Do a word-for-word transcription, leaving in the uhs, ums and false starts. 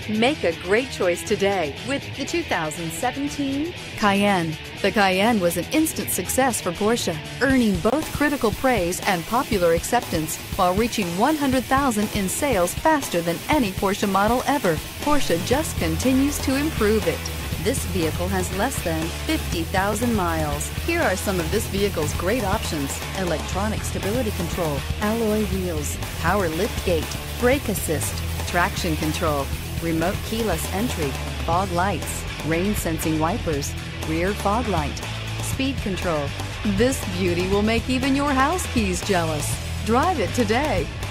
Make a great choice today with the two thousand seventeen Cayenne. The Cayenne was an instant success for Porsche, earning both critical praise and popular acceptance while reaching one hundred thousand in sales faster than any Porsche model ever. Porsche just continues to improve it. This vehicle has less than fifty thousand miles. Here are some of this vehicle's great options: electronic stability control, alloy wheels, power liftgate, brake assist, traction control, remote keyless entry, fog lights, rain sensing wipers, rear fog light, speed control. This beauty will make even your house keys jealous. Drive it today.